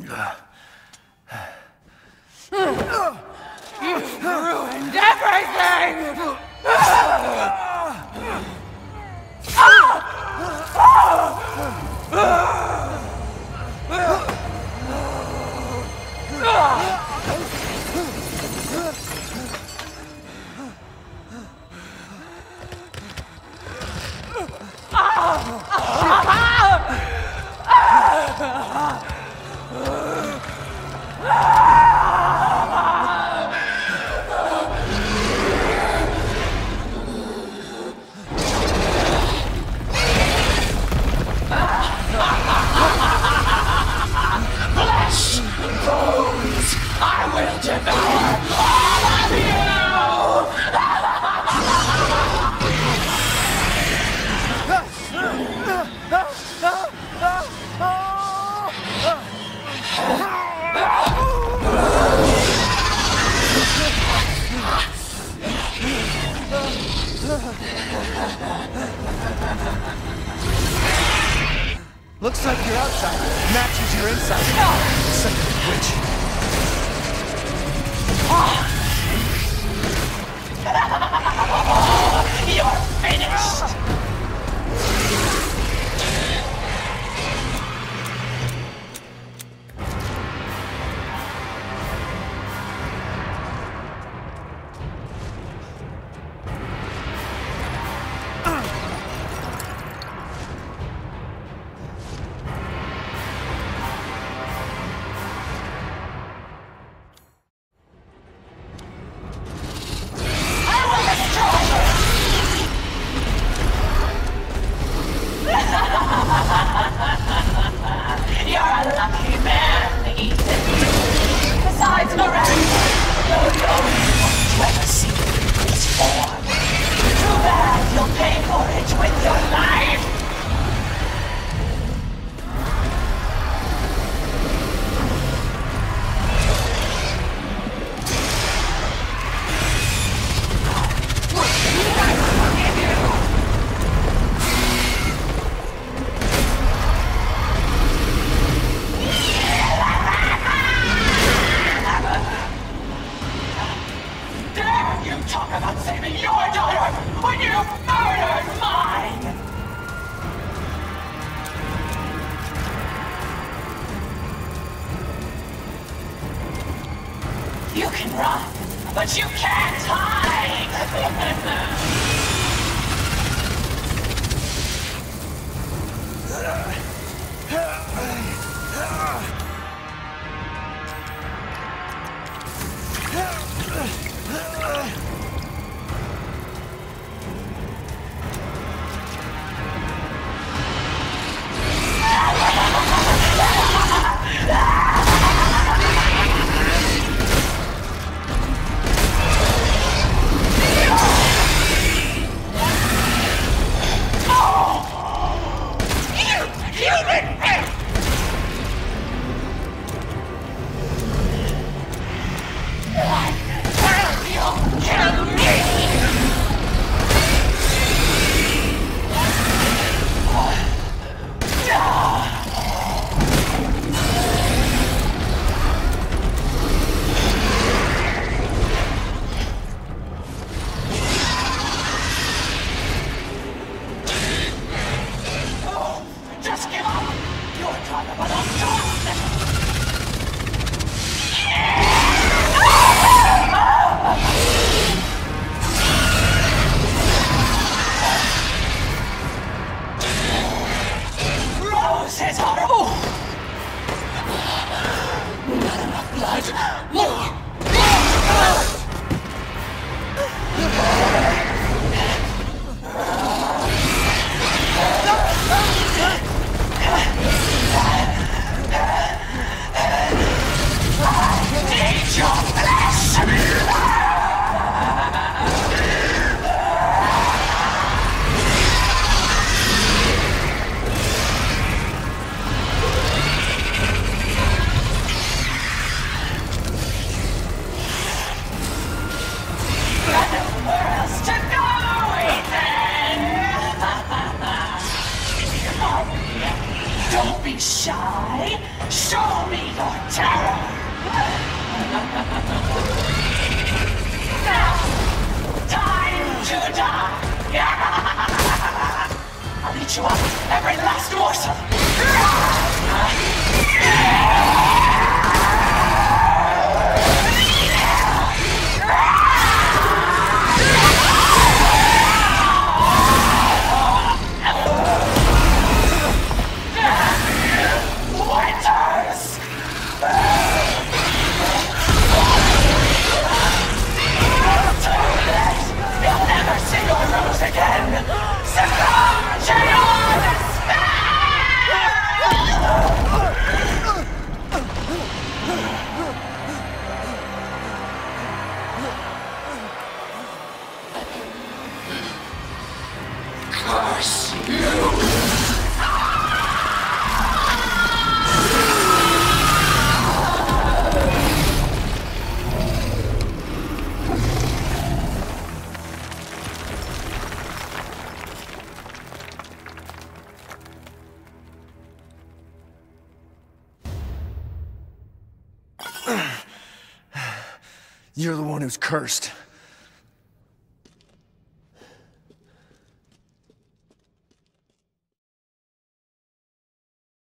You've ruined everything! Looks like your outside matches your inside. Son of a witch. You're finished! You're a lucky man, Ethan. Besides Miranda, you're the only one to ever see this form. Too bad you'll pay for it with your life. Talk about saving your daughter when you murdered mine! You can run, but you can't hide! Don't be shy. Show me your terror! Now, time to die! I'll eat you up, every last morsel! Curse you! You're the one who's cursed.